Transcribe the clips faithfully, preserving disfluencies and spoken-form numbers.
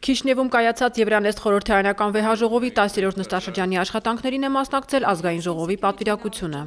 Քիշնևում կայացած Եվրանեստ խորհրդարանական վեհաժողովի տասներորդ նստաշրջանի աշխատանքներին է մասնակցել ազգային ժողովի պատվիրակությունը։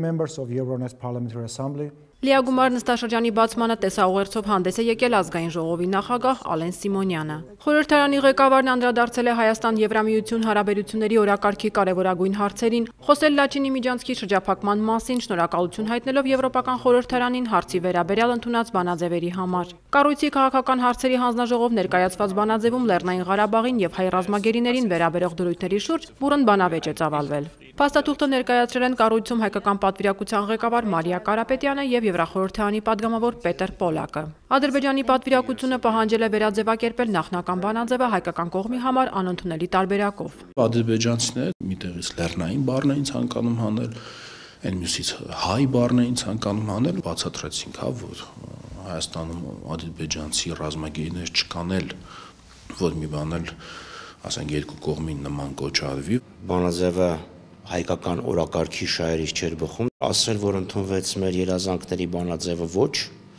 Լիագումար նստաշրջանի բացմանը տեսաուղերձով հանդես է եկել ազգային ժողովի նախագահ Ալեն Սիմոնյանը։ Խորհրդարանի ղեկավարն անդրադարձել է Հայաստան-Եվրամիություն հարաբերությունների օրակարգի կարևորագույն հարցերին, խոսել Լաչինի միջանցքի շրջափակման մասին, շնորհակալություն հայտնելով Եվրոպական խորհրդարանին հարցի վերաբերյալ ընդունած բանաձևերի համար։ Կառույցի քաղաքական հարցերի հանձնաժողով ներկայացված բանաձևում Լեռնային Ղարաբաղին եւ հայ ռազմագերիներին վերաբերող դրույթների շուրջ բուռն բանավեճ է ծավալվել։ Փաստաթուղթը ներկայացրել են կառույցում հայկական պատվիրակության ղեկավար Մարիա Կարապետյանը եւ Եվրախորհրդարանի падգամավոր Պետր Պոլակը։ Ադրբեջանի պատվիրակությունը պահանջել է վերաձևակերպել նախնական բանաձևը հայկական կողմի համար անընդունելի տարբերակով։ Ադրբեջանցիները միտեղից լեռնային բառն էին ցանկանում հանել, այն մյուսից հայ բառն էին ցանկանում հանել, բացատրեցինք, հա, որ Հայաստանում ադրբեջանցի ռազմագերիներ չկանել, որ մի բան էլ, ասենք, երկու կողմին նման կոչ արվի։ Բանաձևը հայկական օրակարգի շահերից չէր բխում, ասել, որ ընդունվեց մեր երազանքների բանաձևը ոչ,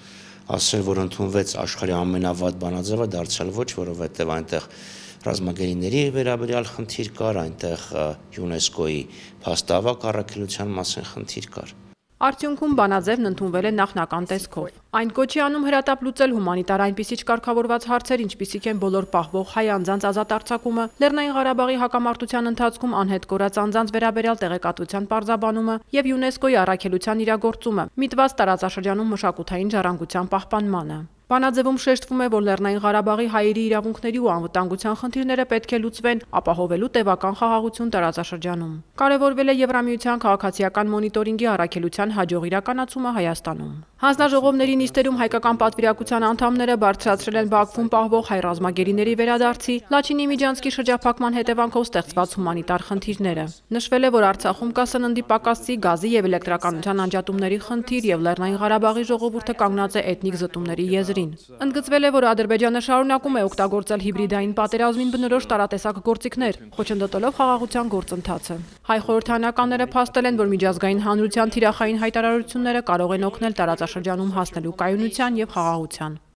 ասել, որ ընդունվեց աշխարհի ամենավատ բանաձևը դարձյալ ոչ, որովհետև այնտեղ ռազմագերիների վերաբերյալ խնդիր կար, այնտեղ ՅՈՒՆԵՍԿՕ-ի փաստավակ առաքելության մասին խնդիր կար։ Արդյունքում բանաձևն ընդունվել է նախնական տեսքով։ Այն կոչի անում հրատապ լուծել հումանիտար այնպիսի չկարգավորված հարցեր, ինչպիսիք են բոլոր պահվող հայ անձանց ազատ արձակումը, Լեռնային Ղարաբաղի հակամարտության ընթացքում անհետ կորած անձանց վերաբերյալ տեղեկատվության պարզաբանումը եւ ՅՈՒՆԵՍԿՕ-ի առաքելության իրագործումը, միտված տարածաշրջանում մշակութային ժառանգության պահպանմանը։ Բանաձևում շեշտվում է, որ Լեռնային Ղարաբաղի հայերի իրավունքների ու անվտանգության խնդիրները պետք է լուծվեն, ապահովելու տևական խաղաղություն տարածաշրջանում։ Կարևորվել է Եվրամիության քաղաքացիական մոնիտորինգի առաքելության հաջող իրականացումը Հայաստանում։ Հանձնաժողովների նիստերում հայկական պատվիրակության անդամները բարձրացրել են Բաքվում պահվող հայ ռազմագերիների վերադարձի, Լաչինի միջանցքի շրջափակման հետևանքով ստեղծված հումանիտար խնդիրները։ Նշվել է, որ Արցախում կա սննդի պակասի, գազի եւ էլեկտրականության անջատումների խնդիր եւ Լեռնային Ղարաբաղի ժողովուրդը կանգնած է էթնիկ զտումների եզրին։ Ընդգծվել է, որ Ադրբեջանը շարունակում է օգտագործել հիբրիդային պատերազմին բնորոշ տարատեսակ գործիքներ, խոչընդոտելով խաղաղության գործընթացը։ Հայ խորհրդարանականները փաստել են, որ միջազգային հանրության թիրախային հայտարարությունները կարող են օգնել տարածաշրջանում հասնելու կայունության եւ խաղաղության։